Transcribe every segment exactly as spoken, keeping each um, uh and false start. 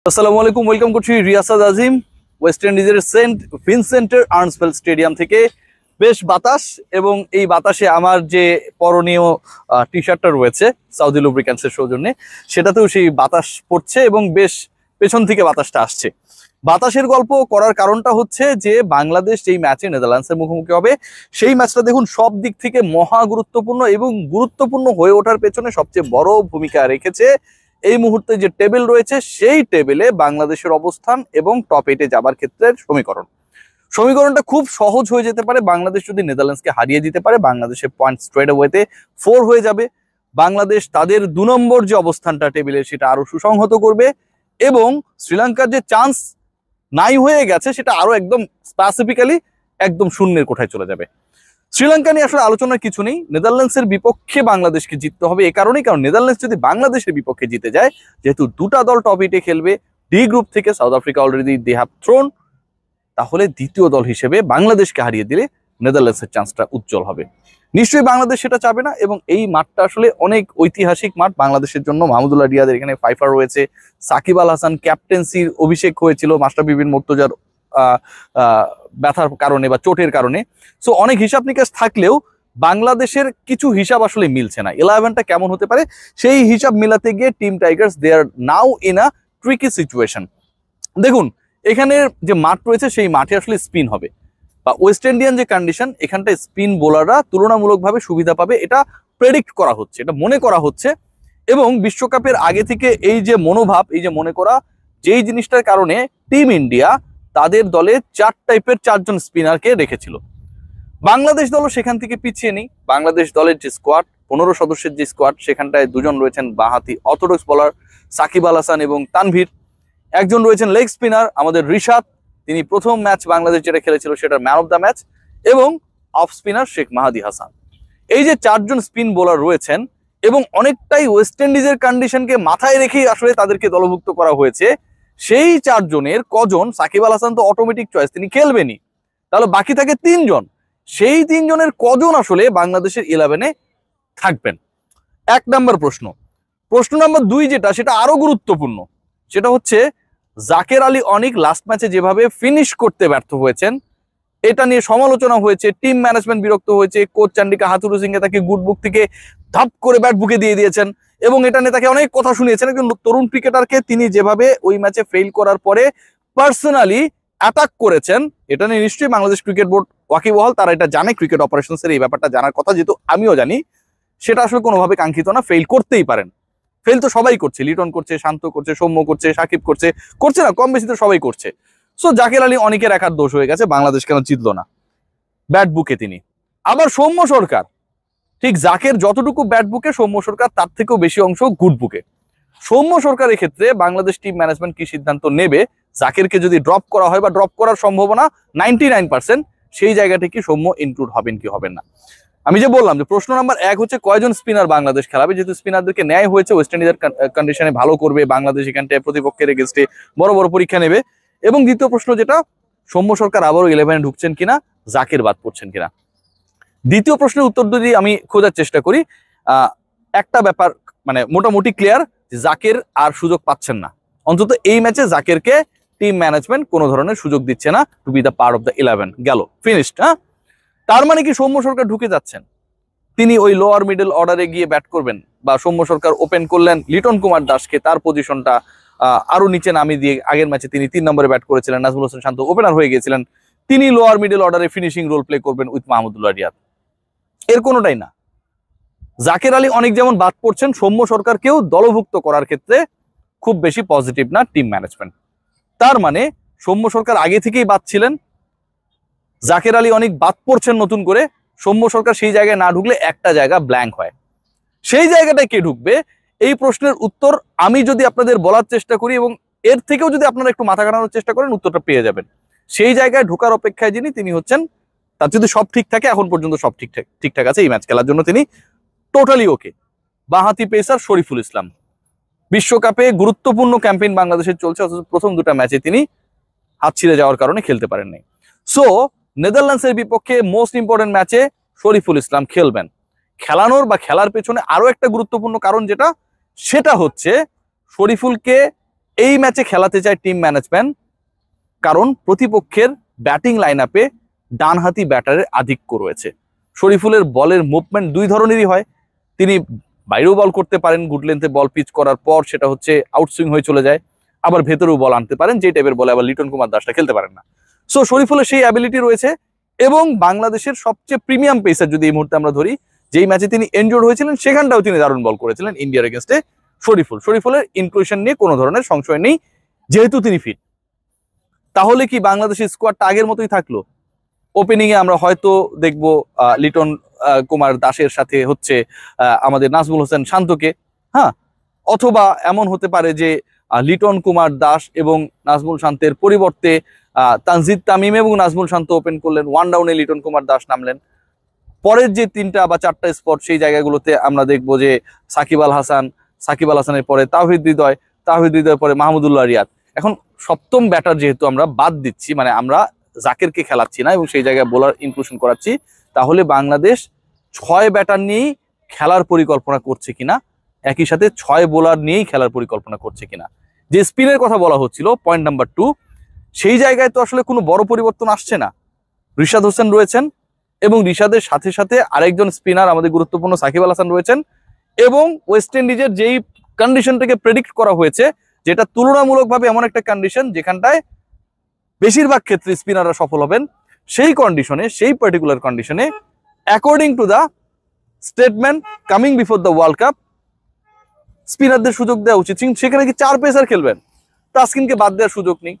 আসসালামু আলাইকুম, ওয়েলকাম করছি রিয়াসাদ আজিম ওয়েস্ট ইন্ডিজের সেন্ট ভিনসেন্টের আর্নসফেল্ড স্টেডিয়াম থেকে। বেশ বাতাস এবং এই বাতাসে আমার যে পরনীয় টি শার্টটা রয়েছে সাউদি লুব্রিক্যান্টসের সৌজন্যে, সেটাতেও সেই বাতাস পড়ছে এবং বেশ পেছন থেকে বাতাসটা আসছে। বাতাসের গল্প করার কারণটা হচ্ছে যে বাংলাদেশ যেই ম্যাচে নেদারল্যান্ডসের মুখোমুখি হবে, সেই ম্যাচটা দেখুন সব দিক থেকে মহা গুরুত্বপূর্ণ এবং গুরুত্বপূর্ণ হয়ে ওঠার পেছনে সবচেয়ে বড় ভূমিকা রেখেছে এই মুহূর্তে যে টেবিল রয়েছে, সেই টেবিলে বাংলাদেশের অবস্থান এবং টপ এইটে যাবার ক্ষেত্রে সমীকরণ সমীকরণটা খুব সহজ হয়ে যেতে পারে। বাংলাদেশ যদি নেদারল্যান্ডসকে হারিয়ে দিতে পারে, বাংলাদেশের পয়েন্ট স্ট্রেট ওয়েতে ফোর হয়ে যাবে। বাংলাদেশ তাদের দু নম্বর যে অবস্থানটা টেবিলে, সেটা আরো সুসংহত করবে এবং শ্রীলঙ্কার যে চান্স নাই হয়ে গেছে, সেটা আরো একদম স্পেসিফিক্যালি একদম শূন্যের কোঠায় চলে যাবে। শ্রীলঙ্কা নিয়ে আসলে আলোচনার কিছু নেই। নেদারল্যান্ডসের বিপক্ষে বাংলাদেশকে জিততে হবে এ কারণেই, কারণ নেদারল্যান্ডস যদি বাংলাদেশের বিপক্ষে জিতে যায়, যেহেতু দুটা দল টপ এইটে খেলবে, ডি গ্রুপ থেকে South Africa already they have thrown, তাহলে দ্বিতীয় দল হিসেবে বাংলাদেশকে হারিয়ে দিলে নেদারল্যান্ডসের চান্সটা উজ্জ্বল হবে। নিশ্চয়ই বাংলাদেশ সেটা চাবে না এবং এই মাঠটা আসলে অনেক ঐতিহাসিক মাঠ বাংলাদেশের জন্য। মাহমুদুল্লাহ রিয়াদের এখানে ফাইফার রয়েছে, সাকিব আল হাসান ক্যাপ্টেন্সির অভিষেক হয়েছিল মাশরাফি বিন মুর্তজার ব্যথার কারণে বা চোটের কারণে। সো অনেক হিসাব নিকাশ থাকলেও বাংলাদেশের কিছু হিসাব আসলে মিলছে না। ইলেভেনটা কেমন হতে পারে সেই হিসাব মিলাতে গিয়ে team Tigers they are now in a tricky situation. দেখুন এখানের যে মাঠ রয়েছে, সেই মাঠে আসলে স্পিন হবে বা ওয়েস্ট ইন্ডিয়ান যে কন্ডিশন, এখানটায় স্পিন বোলাররা তুলনামূলকভাবে সুবিধা পাবে, এটা প্রেডিক্ট করা হচ্ছে, এটা মনে করা হচ্ছে। এবং বিশ্বকাপের আগে থেকে এই যে মনোভাব, এই যে মনে করা, যেই জিনিসটার কারণে টিম ইন্ডিয়া তাদের দলে চার টাইপের চারজন স্পিনারকে রেখেছিল। বাংলাদেশ দলও সেখান থেকে পিছিয়ে নেই। বাংলাদেশ দলের যে স্কোয়াড, পনেরো সদস্যের যে স্কোয়াড, সেখানটায় দুজন রয়েছেন বাঁহাতি অর্থোডক্স বোলার সাকিব আল হাসান এবং তানভীর, একজন রয়েছেন লেগ স্পিনার আমাদের রিশাদ, তিনি প্রথম ম্যাচ বাংলাদেশ যেটা খেলেছিল সেটার ম্যান অফ দ্য ম্যাচ, এবং অফ স্পিনার শেখ মাহাদি হাসান। এই যে চারজন স্পিন বোলার রয়েছেন এবং অনেকটাই ওয়েস্ট ইন্ডিজের কন্ডিশনকে মাথায় রেখেই আসলে তাদেরকে দলভুক্ত করা হয়েছে। সেই চারজনের কজন, সাকিব আল হাসান তো অটোমেটিক চয়েস, তিনি খেলবেনই, তাহলে বাকি থাকে তিনজন। সেই তিনজনের কজন আসলে বাংলাদেশের ইলেভেনে থাকবেন? এক নাম্বার প্রশ্ন। প্রশ্ন নাম্বার দুই যেটা, সেটা আরো গুরুত্বপূর্ণ, সেটা হচ্ছে জাকের আলী অনিক লাস্ট ম্যাচে যেভাবে ফিনিশ করতে ব্যর্থ হয়েছেন, এটা নিয়ে সমালোচনা হয়েছে, টিম ম্যানেজমেন্ট বিরক্ত হয়েছে, কোচ চান্ডিকা হাথুরু সিংহে তাকে গুড বুক থেকে ধাপ করে ব্যাট বুকে দিয়ে দিয়েছেন এবং এটা নিয়ে তাকে অনেক কথা শুনিয়েছেন। একজন তরুণ ক্রিকেটারকে তিনি যেভাবে ওই ম্যাচে ফেল করার পরে পার্সোনালি অ্যাটাক করেছেন, এটা নিয়ে নিশ্চয়ই বাংলাদেশ ক্রিকেট বোর্ড ওয়াকিবহাল, তারা এটা জানে, ক্রিকেট অপারেশনসের এই ব্যাপারটা জানার কথা, যেহেতু আমিও জানি। সেটা আসলে কোনোভাবে কাঙ্ক্ষিত না, ফেল করতেই পারেন, ফেল তো সবাই করছে, লিটন করছে, শান্ত করছে, সৌম্য করছে, সাকিব করছে, করছে না, কম বেশি তো সবাই করছে। সো জাকের আলী অনেকের একার দোষ হয়ে গেছে, বাংলাদেশ কেন জিতলো না ব্যাট বুকে তিনি। আবার সৌম্য সরকার, ঠিক জাকের যতটুকু ব্যাট বুকে, সৌম্য সরকার তার থেকেও বেশি অংশ গুড বুকে। সৌম্য সরকারের ক্ষেত্রে বাংলাদেশ টিম ম্যানেজমেন্ট কি সিদ্ধান্ত নেবে, জাকেরকে যদি ড্রপ করা হয় বা ড্রপ করার সম্ভাবনা নাইনটি নাইন পার্সেন্ট, সেই জায়গাটা কি সৌম্য ইনক্লুড হবেন কি হবেন না। আমি যে বললাম যে প্রশ্ন নাম্বার এক হচ্ছে কয়জন স্পিনার বাংলাদেশ খেলাবে, যেহেতু স্পিনারদেরকে ন্যায় হয়েছে, ওয়েস্ট ইন্ডিজের কন্ডিশনে ভালো করবে বাংলাদেশ, এখানটায় প্রতিপক্ষের এগেইনস্টে বড় বড় পরীক্ষা নেবে। এবং দ্বিতীয় প্রশ্ন যেটা, সৌম্য সরকার আবারও ইলেভেনে ঢুকছেন কিনা, জাকের বাদ পড়ছেন কিনা। দ্বিতীয় প্রশ্নের উত্তর যদি আমি খোঁজার চেষ্টা করি, আহ একটা ব্যাপার মানে মোটামুটি ক্লিয়ার, জাকের আর সুযোগ পাচ্ছেন না, অন্তত এই ম্যাচে জাকেরকে টিম ম্যানেজমেন্ট কোনো ধরনের সুযোগ দিচ্ছে না to be the part of the eleven. গেল, ফিনিশড। হ্যাঁ, তার মানে কি সৌম্য সরকার ঢুকে যাচ্ছেন, তিনি ওই লোয়ার মিডল অর্ডারে গিয়ে ব্যাট করবেন, বা সৌম্য সরকার ওপেন করলেন লিটন কুমার দাসকে, তার পজিশনটা আরো নিচে নামিয়ে দিয়ে, আগের ম্যাচে তিনি তিন নম্বরে ব্যাট করেছিলেন, নাজমুল হোসেন শান্ত ওপেনার হয়ে গিয়েছিলেন, তিনি লোয়ার মিডল অর্ডারে ফিনিশিং রোল প্লে করবেন উইথ মাহমুদুল্লাহ রিয়াদ। এর কোনোটাই না। জাকের আলী অনেক যেমন বাদ পড়ছেন, সৌম্য সরকারকেও দলভুক্ত করার ক্ষেত্রে খুব বেশি পজিটিভ না টিম ম্যানেজমেন্ট। তার মানে সৌম্য সরকার আগে থেকেই বাদ ছিলেন, জাকের আলী অনেক বাদ পড়ছেন নতুন করে, সৌম্য সরকার সেই জায়গায় না ঢুকলে একটা জায়গা ব্ল্যাঙ্ক হয়। সেই জায়গাটায় কে ঢুকবে, এই প্রশ্নের উত্তর আমি যদি আপনাদের বলার চেষ্টা করি এবং এর থেকেও যদি আপনারা একটু মাথা কাটানোর চেষ্টা করেন, উত্তরটা পেয়ে যাবেন। সেই জায়গায় ঢোকার অপেক্ষায় যিনি, তিনি হচ্ছেন, তার যদি সব ঠিক থাকে, এখন পর্যন্ত সব ঠিকঠাক ঠিকঠাক আছে, এই ম্যাচ খেলার জন্য তিনি টোটালি ওকে, বাঁহাতি পেসার শরীফুল ইসলাম। বিশ্বকাপে গুরুত্বপূর্ণ ক্যাম্পেইন বাংলাদেশের চলছে, অথচ প্রথম দুটা ম্যাচে তিনি হাত ছিঁড়ে যাওয়ার কারণে খেলতে পারেন নাই। সো নেদারল্যান্ডসের বিপক্ষে মোস্ট ইম্পর্টেন্ট ম্যাচে শরীফুল ইসলাম খেলবেন। খেলানোর বা খেলার পেছনে আরো একটা গুরুত্বপূর্ণ কারণ যেটা, সেটা হচ্ছে শরীফুলকে এই ম্যাচে খেলাতে চায় টিম ম্যানেজমেন্ট, কারণ প্রতিপক্ষের ব্যাটিং লাইন আপে ডানহাতি ব্যাটারের আধিক্য রয়েছে। শরীফুলের বলের মুভমেন্ট দুই ধরনেরই হয়, তিনি বাইরেও বল করতে পারেন, গুড লেন্থে বল পিচ করার পর সেটা হচ্ছে আউটসুইং হয়ে চলে যায়, আবার ভেতরেও বল আনতে পারেন, যে টাইপের বলে আবার লিটন কুমার দাসটা খেলতে পারেন না। সো শরীফুলের সেই অ্যাবিলিটি রয়েছে, এবং বাংলাদেশের সবচেয়ে প্রিমিয়াম পেসার যদি এই মুহূর্তে আমরা ধরি, যেই ম্যাচে তিনি ইনজুর্ড হয়েছিলেন সেখানটাও তিনি দারুণ বল করেছিলেন ইন্ডিয়ার এগেনস্টে শরীফুল। শরীফুলের ইনক্লুশন নিয়ে কোনো ধরনের সংশয় নেই, যেহেতু তিনি ফিট। তাহলে কি বাংলাদেশের স্কোয়াডটা আগের মতোই থাকলো? ওপেনিং এ আমরা হয়তো দেখবো লিটন কুমার দাসের সাথে হচ্ছে আমাদের নাজমুল হোসেন শান্তকে, হ্যাঁ, অথবা এমন হতে পারে যে লিটন কুমার দাস এবং নাজমুল শান্তের পরিবর্তে তানজিদ তামিম এবং নাজমুল শান্ত ওপেন করলেন, ওয়ান ডাউনে লিটন কুমার দাস নামলেন। পরের যে তিনটা বা চারটা স্পট সেই জায়গাগুলোতে আমরা দেখবো যে সাকিব আল হাসান, সাকিব আল হাসানের পরে তাওহিদ হৃদয়, তাওহিদ হৃদয়ের পরে মাহমুদুল্লাহ রিয়াদ। এখন সপ্তম ব্যাটার যেহেতু আমরা বাদ দিচ্ছি, মানে আমরা জাকেরকে খেলাচ্ছি না এবং সেই জায়গায় বোলার ইনক্লুশন করাচ্ছি, তাহলে বাংলাদেশ ছয় ব্যাটার নিয়েই খেলার পরিকল্পনা করছে কিনা, একই সাথে ছয় বোলার নিয়েই খেলার পরিকল্পনা করছে কিনা। যে স্পিনের কথা বলা হচ্ছিল পয়েন্ট নাম্বার টু, সেই জায়গায় তো আসলে কোনো বড় পরিবর্তন আসছে না। রিশাদ হোসেন রয়েছেন এবং রিশাদের সাথে সাথে আরেকজন স্পিনার আমাদের গুরুত্বপূর্ণ সাকিব আল হাসান রয়েছেন, এবং ওয়েস্ট ইন্ডিজের যেই কন্ডিশনটাকে প্রেডিক্ট করা হয়েছে, যেটা তুলনামূলকভাবে এমন একটা কন্ডিশন যেখানটায় বেশিরভাগ ক্ষেত্রে স্পিনাররা সফল হবেন, সেই কন্ডিশনে, সেই পার্টিকুলার কন্ডিশনে according to the statement coming before the world cup, স্পিনারদের সুযোগ দেওয়া উচিত। সেখানে কি চার পেসার খেলবেন? তাসকিনকে বাদ দেওয়ার সুযোগ নেই।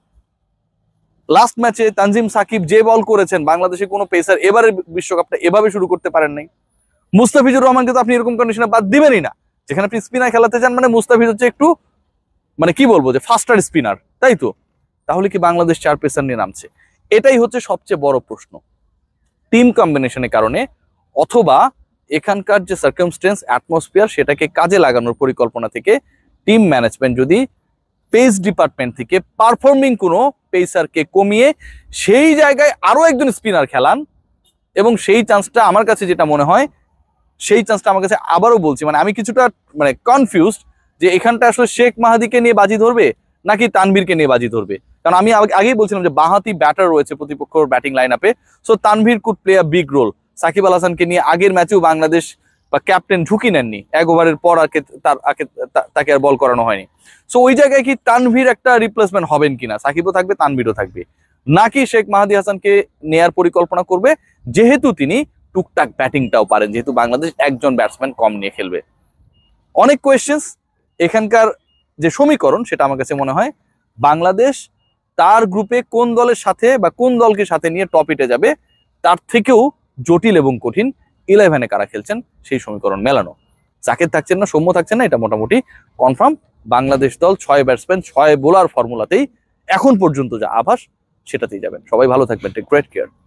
লাস্ট ম্যাচে তানজিম সাকিব যে বল করেছেন, বাংলাদেশে কোনো পেসার এবারে বিশ্বকাপটা এভাবে শুরু করতে পারেন নাই। মুস্তাফিজুর রহমানকে তো আপনি এরকম কন্ডিশনে বাদ দিবেনই না, যেখানে আপনি স্পিনার খেলাতে চান, মানে মুস্তাফিজ হচ্ছে একটু মানে কি বলবো যে ফাস্টার স্পিনার, তাই তো? তাহলে কি বাংলাদেশ চার পেসার নিয়ে নামছে? এটাই হচ্ছে সবচেয়ে বড় প্রশ্ন। টিম কম্বিনেশনের কারণে, অথবা এখানকার যে সার্কামস্টেন্স অ্যাটমসফিয়ার সেটাকে কাজে লাগানোর পরিকল্পনা থেকে টিম ম্যানেজমেন্ট যদি পেস ডিপার্টমেন্ট থেকে পারফর্মিং কোনো পেসারকে কমিয়ে সেই জায়গায় আরো একজন স্পিনার খেলান, এবং সেই চান্সটা আমার কাছে যেটা মনে হয়, সেই চান্সটা আমার কাছে আবারও বলছি, মানে আমি কিছুটা মানে কনফিউজড যে এখানটা আসলে শেখ মাহাদিকে নিয়ে বাজি ধরবে নাকি তানভীরকে নিয়ে বাজি ধরবে। কারণ আমি আগেই বলছিলাম যে বাঁহাতি ব্যাটার রয়েছে প্রতিপক্ষের ব্যাটিং লাইন আপে, so Tanvir could play a big role. Shakib Al হাসানকে নিয়ে আগের ম্যাচেও বাংলাদেশ বা ক্যাপ্টেন ঝুঁকি নেননি, এক ওভারের পর আগে তার আগে তাকে আর বল করানো হয়নি। সো ওই জায়গায় কি তানভীর একটা রিপ্লেসমেন্ট হবেন কিনা, সাকিবও থাকবে তানভীরও থাকবে, নাকি শেখ মাহাদি হাসানকে নেয়ার পরিকল্পনা করবে, যেহেতু তিনি টুকটাক ব্যাটিংটাও পারেন, যেহেতু বাংলাদেশ একজন ব্যাটসম্যান কম নিয়ে খেলবে। অনেক কোয়েশ্চেন্স। এখানকার যে সমীকরণ সেটা আমার কাছে মনে হয় বাংলাদেশ তার গ্রুপে কোন দলের সাথে বা কোন দলকে সাথে নিয়ে টপ ইটে যাবে, তার থেকেও জটিল এবং কঠিন ইলেভেনে কারা খেলছেন সেই সমীকরণ মেলানো। জাকের থাকছেন না, সৌম্য থাকছেন না, এটা মোটামুটি কনফার্ম। বাংলাদেশ দল ছয় ব্যাটসম্যান ছয় বোলার ফর্মুলাতেই এখন পর্যন্ত যা আভাস সেটাতেই যাবেন। সবাই ভালো থাকবেন, টেক গ্রেট কেয়ার।